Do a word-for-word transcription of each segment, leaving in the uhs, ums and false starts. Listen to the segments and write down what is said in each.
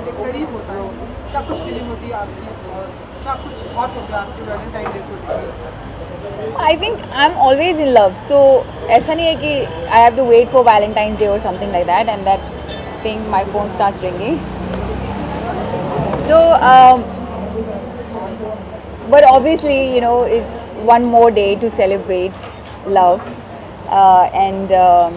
Valentine day करीब होता है, क्या कुछ फीलिंग होती है आपकी और क्या कुछ थॉट होते हैं आपके वैलेंटाइन डे को लेकर? I think I'm always in love, so ऐसा नहीं है कि I have to wait for Valentine's Day or something like that, and that thing my phone starts ringing. So, um, but obviously, you know, it's one more day to celebrate love, uh, and um,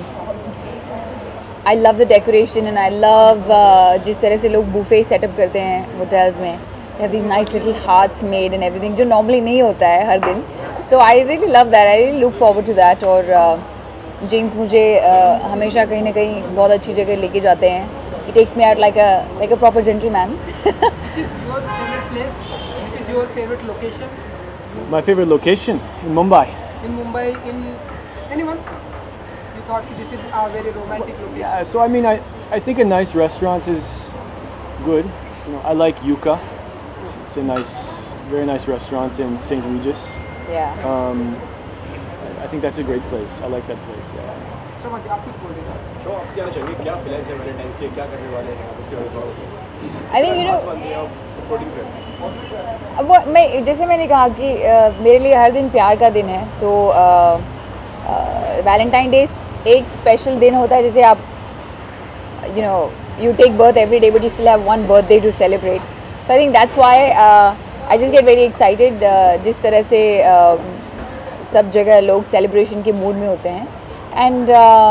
I love the decoration, and I love uh, जिस तरह से लोग buffet setup करते हैं hotels में. They have these nice little hearts made and everything, जो normally नहीं होता है हर दिन. So I really love that. I really look forward to that. और uh, James मुझे uh, हमेशा कहीं ना कहीं बहुत अच्छी जगह लेके जाते हैं. He takes me out like a like a proper gentleman. Which is your favorite place? Which is your favorite location? My favorite location in Mumbai. In Mumbai, in anyone? You thought that this is a very romantic location? Yeah, so I mean, I, I think a nice restaurant is good. You know, I like Yucca. It's, it's a nice, very nice restaurant in Saint Regis. Yeah. Um, I think that's a great place. I like that place. Yeah. Sharma ji, आप कुछ बोल रहे थे? तो आपसे जानना चाहेंगे क्या प्लान्स है वैलेंटाइंस के, क्या करने वाले हैं आप, उसके बारे में थोड़ा बताइए। I think you know. खास बात ये आप रिपोर्टिंग करें। अब वो मैं जैसे मैंने कहा कि uh, मेरे लिए हर दिन प्यार का दिन है, तो वैलेंटाइन डे एक स्पेशल दिन होता है जैसे आप you know you take birth every day but you still have one birthday to celebrate. So I think that's why I just get very excited. जिस तरह से uh, सब जगह लोग सेलिब्रेशन के मूड में होते हैं. And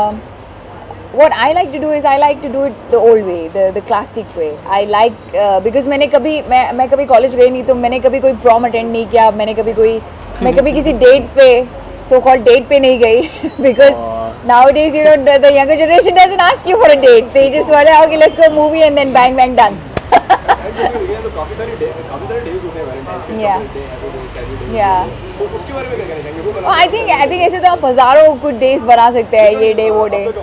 what I like to do is I like to do it the old way, the the classic way. I like uh, because मैंने कभी मैं मैं कभी कॉलेज गई नहीं, तो मैंने कभी कोई प्रॉम अटेंड नहीं किया. मैंने कभी कोई मैं कभी किसी डेट पे so called डेट पे नहीं गई because nowadays you know the, the younger generation doesn't ask you for a date. They just want to okay let's go movie and then bang bang done. तो काफी सारी day काफी सारे days होते हैं वैलेंटाइंस के. Yeah. Yeah. तो उसके बारे में क्या कहना चाहेंगे? वो Oh, I think I think ऐसे तो आप हजारों कुछ डेज बना सकते हैं, ये डे वो डे.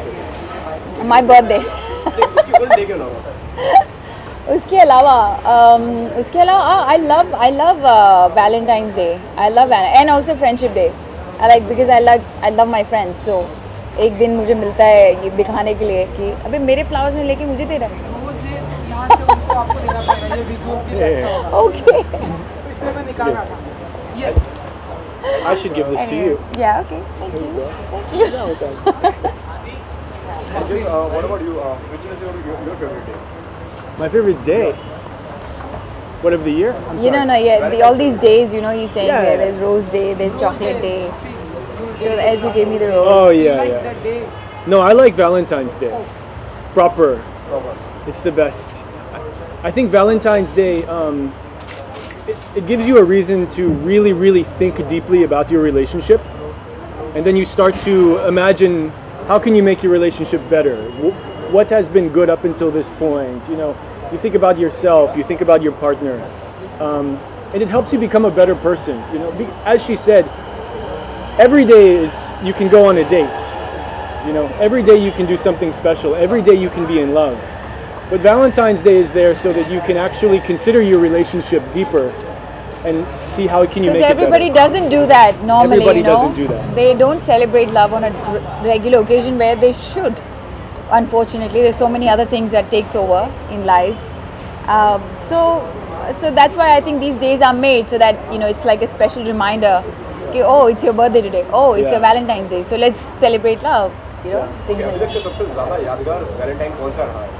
My birthday. उसकी उन डे के अलावा उसके अलावा um, उसके अलावा I love I love valentine's day. I love and also friendship day. I like because I like I love my friends. So एक दिन मुझे मिलता है ये दिखाने के लिए कि अबे मेरे फ्लावर्स ने लेके मुझे दे रहा है. रोज डे यहाँ से उनको आपको देना पड़ेगा, ये विजुअल के लिए अच्छा होगा. ओके. तो इसलिए मैं निकालना था. Yes. I should give this to you. Yeah, okay. Thank you. Thank you. Just, uh, what about you? Uh, which is your, your, your favorite day? My favorite day. What of the year? I'm You know, sorry. no, yeah, the, all these days, you know, he's saying Yeah, there, yeah. there's Rose Day, there's Chocolate Day. See, you So get as you gave me the rose. Oh You yeah, like yeah. that day. No, I like Valentine's Day. Proper. It's the best. I- I think Valentine's Day, um, it, it gives you a reason to really, really think deeply about your relationship. And then you start to imagine how can you make your relationship better? Wh- What has been good up until this point? You know, you think about yourself, you think about your partner. Um, and it helps you become a better person. You know, be, as she said, every day is, you can go on a date. You know, every day you can do something special. Every day you can be in love. But Valentine's Day is there so that you can actually consider your relationship deeper and see how can you Because make it everybody better. doesn't do that normally, Everybody you know. doesn't do that. They don't celebrate love on a r- regular occasion where they should. Unfortunately, there's so many other things that takes over in life. Um, so, so that's why I think these days are made so that you know it's like a special reminder. Okay, oh, it's your birthday today. Oh, it's Yeah. a Valentine's Day. So let's celebrate love. You know, things अभी like तक का सबसे ज़्यादा यादगार Valentine कौन सा रहा है?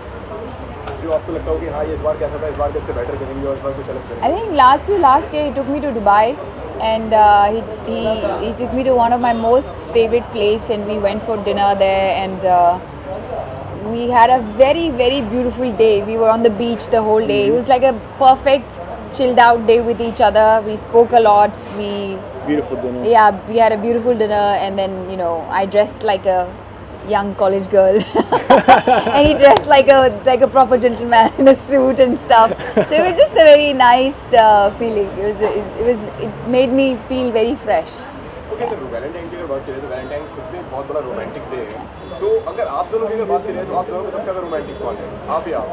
जो आपको लगता हो कि हाँ ये इस बार कैसा था, इस बार कैसे बेटर करेंगे और इस बार कुछ अलग करेंगे? I think last to last year he took me to Dubai, and uh, he, he he took me to one of my most favorite place, and we went for dinner there, and uh, we had a very very beautiful day. We were on the beach the whole day. It was like a perfect chilled out day with each other. We spoke a lot. We Beautiful dinner. yeah we had a beautiful dinner, and then you know I dressed like a young college girl and he dressed like a like a proper gentleman in a suit and stuff. So it was just a very nice uh, feeling. It was it, it was it made me feel very fresh. Okay, तो Valentine की अगर बात करें तो Valentine खुद में बहुत बड़ा रोमांटिक डे है. तो अगर आप दोनों की अगर बात करें तो आप दोनों में सबसे ज़्यादा रोमांटिक कौन है, आप या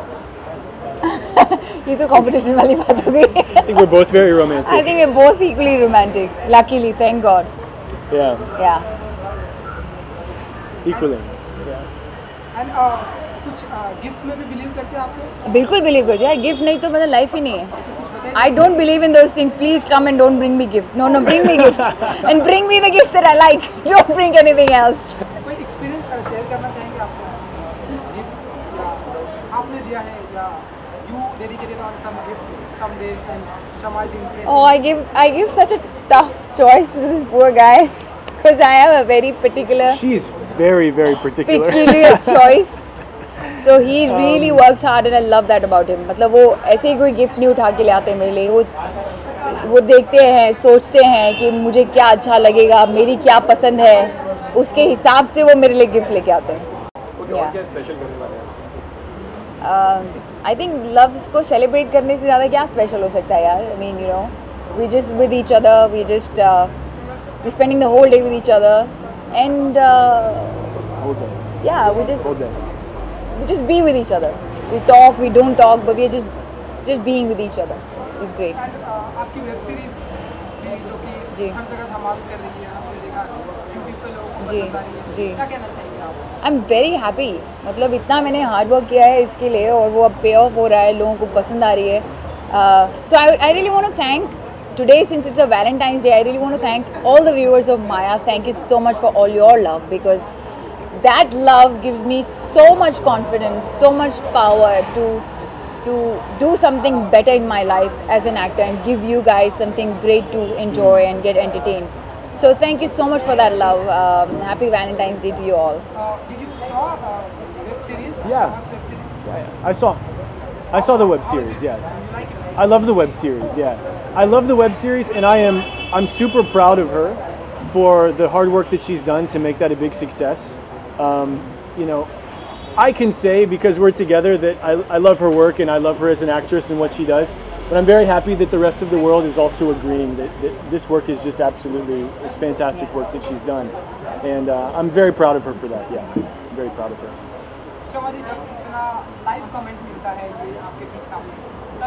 आप? ये तो competition वाली बात हो गई. I think we're both very romantic. I think we're both equally romantic. Luckily, thank God. Yeah, Yeah. equally. And uh, to कुछ गिफ्ट में भी बिलीव करते हैं आप लोग? बिल्कुल बिलीव करते हैं, गिफ्ट नहीं तो मतलब लाइफ ही नहीं है. I don't believe in those things. Please come and don't bring me gift. No, no, bring me gifts and bring me the gifts that I like. Don't bring anything else. कोई experience share करना चाहेंगे आपको? Gift या आपने दिया है या you dedicated on some gift someday and Shama is impressed? Oh, I give I give such a tough choice to this poor guy because I have a very particular She's very, very particular. peculiar choice. So he really um, works hard and I love that about him. मतलब वो ऐसे ही कोई gift नहीं उठा के ले आते मेरे लिए. वो वो देखते हैं, सोचते हैं कि मुझे क्या अच्छा लगेगा, मेरी क्या पसंद है, उसके हिसाब से वो मेरे लिए गिफ्ट लेके आते हैं. आई थिंक लव को सेलिब्रेट करने से ज़्यादा क्या स्पेशल हो सकता है यार. I mean you know we just with each other, we just we spending the whole day with each other and या we just we just be with each other. We talk, we don't talk, but we are just just being with each other. It's great. And uh, आपकी web series भी जो कि हर जगह धमाल कर रही है, हमने देखा यूट्यूब पे लोगों को पसंद आ रही है. जी. क्या कहना चाहेंगे आप? I'm very happy. मतलब इतना मैंने हार्ड वर्क किया है इसके लिए और वो अब पे ऑफ हो रहा है, लोगों को पसंद आ रही है. uh, so I, I really want to thank today, since it's a Valentine's Day, I really want to thank all the viewers of Maya. Thank you so much for all your love, because that love gives me so much confidence, so much power to to do something better in my life as an actor and give you guys something great to enjoy and get entertained. So thank you so much for that love. Um, happy Valentine's Day to you all. Uh, did you saw uh, web series? Yeah. Shama's web series? Yeah, yeah. I saw, I saw the web series. Yes, You like it? I love the web series. Yeah, I love the web series, and I am I'm super proud of her for the hard work that she's done to make that a big success. Um, you know, I can say, because we're together, that I, I love her work and I love her as an actress and what she does. But I'm very happy that the rest of the world is also agreeing that, that this work is just absolutely, it's fantastic work that she's done. And uh, I'm very proud of her for that. Yeah, I'm very proud of her. शमा जी, जब इतना live comment मिलता है ये आपके ठीक सामने,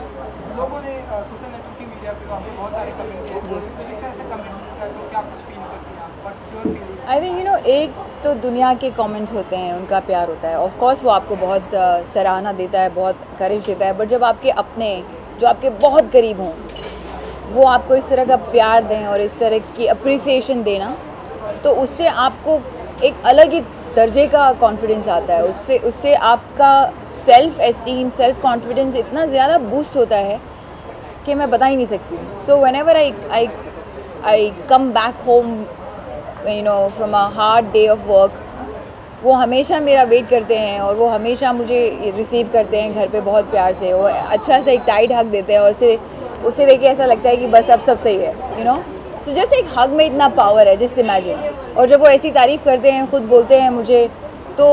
तब लोगों ने सोशल नेटवर्किंग मीडिया पे तो आपने बहुत सारे कमेंट किए, तो इस तरह से कमेंट मिलता है तो क्या कुछ फील करती हैं आप? What's your feeling? I think you know, एक तो दुनिया के कमेंट्स होते हैं, उनका प्यार होता है. ऑफ कोर्स वो आपको बहुत uh, सराहना देता है, बहुत करेज देता है. बट जब आपके अपने जो आपके बहुत करीब हों, वो आपको इस तरह का प्यार दें और इस तरह की अप्रिसिएशन देना, तो उससे आपको एक अलग ही दर्जे का कॉन्फिडेंस आता है. उससे उससे आपका सेल्फ एस्टीम, सेल्फ कॉन्फिडेंस इतना ज़्यादा बूस्ट होता है कि मैं बता ही नहीं सकती. So whenever I I I come back home, you know, from a hard day of work, वो हमेशा मेरा वेट करते हैं और वो हमेशा मुझे रिसीव करते हैं घर पे बहुत प्यार से. वो अच्छा से एक टाइट हग देते हैं और उससे उससे देख के ऐसा लगता है कि बस अब सब सही है, यू नो. सो जस्ट एक हग में इतना पावर है, जस्ट इमेजिन. और जब वो ऐसी तारीफ़ करते हैं, खुद बोलते हैं मुझे, तो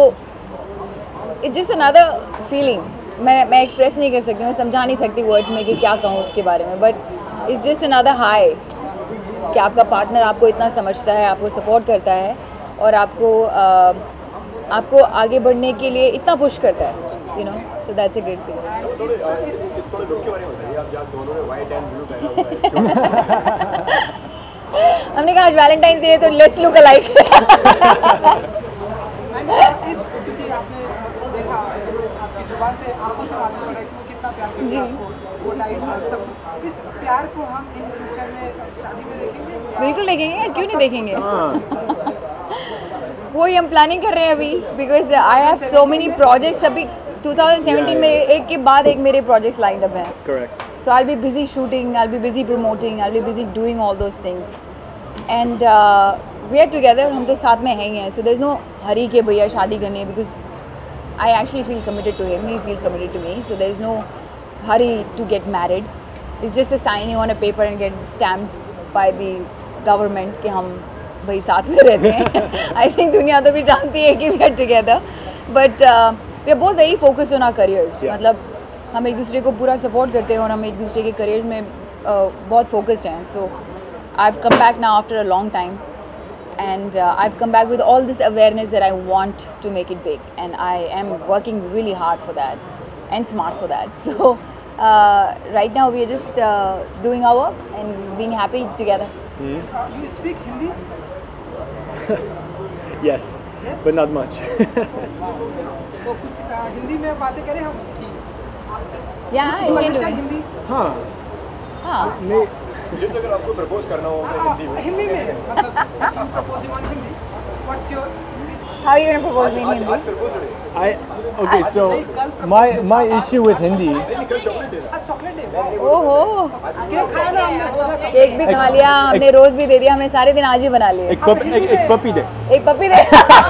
इट्स जस्ट अनदर फीलिंग. मैं मैं एक्सप्रेस नहीं कर सकती, मैं समझा नहीं सकती वर्ड्स में कि क्या कहूँ उसके बारे में. But it's just another high कि आपका पार्टनर आपको इतना समझता है, आपको सपोर्ट करता है और आपको आ, आपको आगे बढ़ने के लिए इतना पुश करता है, you know. So that's a great thing. इस थोड़े लुक के बारे में बताइए, आप जहाँ दोनों ने व्हाइट एंड ब्लू पहना हुआ है, इसके हमने कहा आज वैलेंटाइंस डे है तो लेट्स लुक अलाइक. क्योंकि आपने देखा, आपकी जुबान से आंखों से मालूम पड़ा कि वो कितना प्यार करती है आपको, वो टाइट हग सब कुछ. इस प्यार को हम इन फ्यूचर में शादी में देखेंगे? बिल्कुल देखेंगे यार, क्यों नहीं देखेंगे. वही हम प्लानिंग कर रहे हैं अभी, because I have so many projects. अभी twenty seventeen में एक के बाद एक मेरे प्रोजेक्ट्स लाइंड अप हैं. Correct. So I'll be busy shooting, I'll be busy promoting, I'll be busy doing all those things. And uh, we are together, हम तो साथ में हैं ही हैं. So there's no hurry कि भैया शादी करनी है, because I actually feel committed to him, he feels committed to me. So there is no hurry to get married. It's just a signing on a paper and get stamped by the government कि हम भाई साथ में रहते हैं. I think दुनिया तो भी जानती है कि we are together. But uh, we are both very focused on our careers. Yeah. मतलब हम एक दूसरे को पूरा सपोर्ट करते हैं और हम एक दूसरे के करियर में uh, बहुत फोकस्ड हैं. So I have come back now after a long time and I have come back with all this awareness that I want to make it big, and I am working really hard for that and smart for that. So right now we are just doing our work and being happy together. You speak Hindi? Yes. but not much. तो कुछ अ, हिंदी में बातें करें हम कि आपसे Yeah, You you can do understand it. Hindi हाँ हाँ मैं जिन अगर आपको प्रपोज करना हो तो हाँ, हिंदी में हिंदी में मतलब proposing on Hindi what's your How are you gonna propose me in आज Hindi? आज प्रपोज है I okay so my my issue with Hindi कल चॉकलेट है आज चॉकलेट डे ओहो केक खाया ना हमने होगा चॉकलेट केक भी खा लिया हमने रोज भी दे दिया हमने सारे दिन आज ही बना लिए एक पप एक एक puppy day. एक पपी दे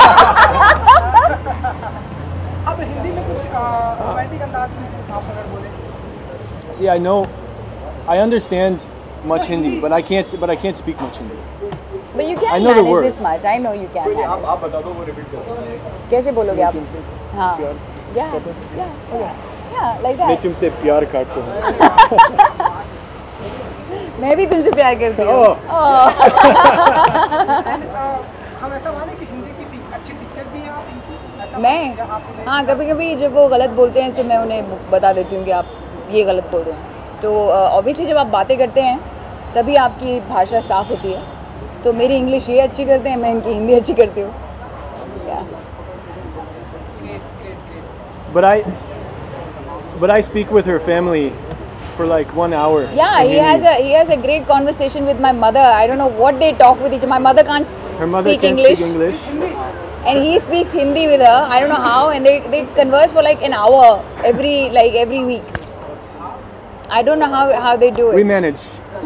अब हिंदी में कुछ रोमांटिक अंदाज में आप अगर बोले See, I know, I understand much Hindi, but I can't but I can't speak much Hindi. But you I can know the manage words. this much. I know you can कोई नहीं, manage. आप आप बता दो वो repeat कर दो कैसे बोलोगे आप? तुमसे हाँ. प्यार Yeah. Yeah. Okay. Yeah. Like मैं that. तुमसे प्यार करता हूँ. मैं भी तुमसे प्यार करती हूँ. Oh. Oh. एंड हम ऐसा माने कि हिंदी की टी- अच्छी टीचर भी हैं आप इनकी ऐसा मैं या आपने हाँ कभी कभी जब वो गलत बोलते हैं तो मैं उन्हें बता देती हूँ कि आप ये गलत बोल रहे हैं. तो ऑब्वियसली जब आप बातें करते हैं तभी आपकी भाषा साफ होती है. तो मेरी इंग्लिश ये अच्छी करते हैं मैं इनकी हिंदी अच्छी करती हूँ. Yeah. But I but I speak with her family for like one hour. Yeah, in he has Hindi. a he has a great conversation with my mother. I don't know what they talk with each. My mother can't Her mother speak can't English, speak English. and he speaks Hindi with her. I don't know how, and they they converse for like an hour every like every week. I don't know how how they do We it. manage.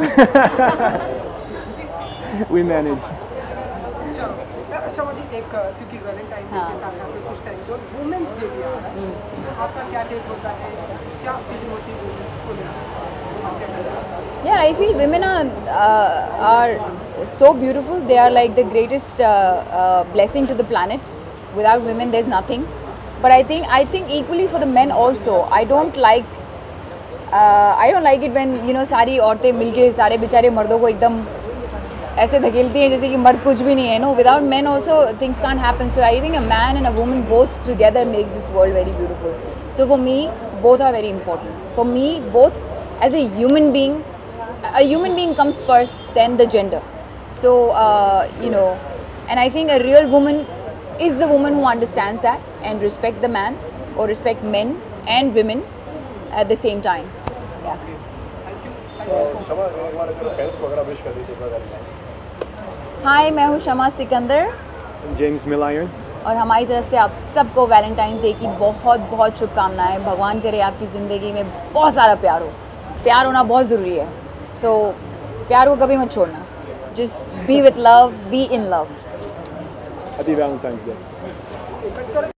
We manage. चलो शमा जी एक अ, क्योंकि Valentine day हाँ. के साथ साथ में कुछ time जो वुमेन्स डे भी आ रहा है तो आपका क्या टेक होता है क्या फीलिंग होती है वुमेन्स को लेकर आप क्या कहते हैं Yeah, I feel women are uh, are so beautiful. They are like the greatest uh, uh, blessing to the planets. Without women, there's nothing. But I think I think equally for the men also. I don't like uh, I don't like it when you know सारी औरतें मिलके सारे बेचारे मर्दों को एकदम ऐसे धकेलती हैं जैसे कि मर्द कुछ भी नहीं है. No, without men also things can't happen. So I think a man and a woman both together makes this world very beautiful. So for me, both are very important. For me, both as a human being, a human being comes first, then the gender. So uh, you know, and I think a real woman is the woman who understands that and respect the man or respect men and women at the same time. Yeah. क्षमा एक बार अगर fans को अगर आप wish कर दीजिए Valentine हाय, मैं हूँ शमा सिकंदर James Milliron. और हमारी तरफ से आप सबको वैलेंटाइंस डे की बहुत बहुत शुभकामनाएं. भगवान करे आपकी ज़िंदगी में बहुत सारा प्यार हो. प्यार होना बहुत ज़रूरी है. सो so, प्यार को कभी मत छोड़ना. Just be with love, be in love. Happy Valentine's Day.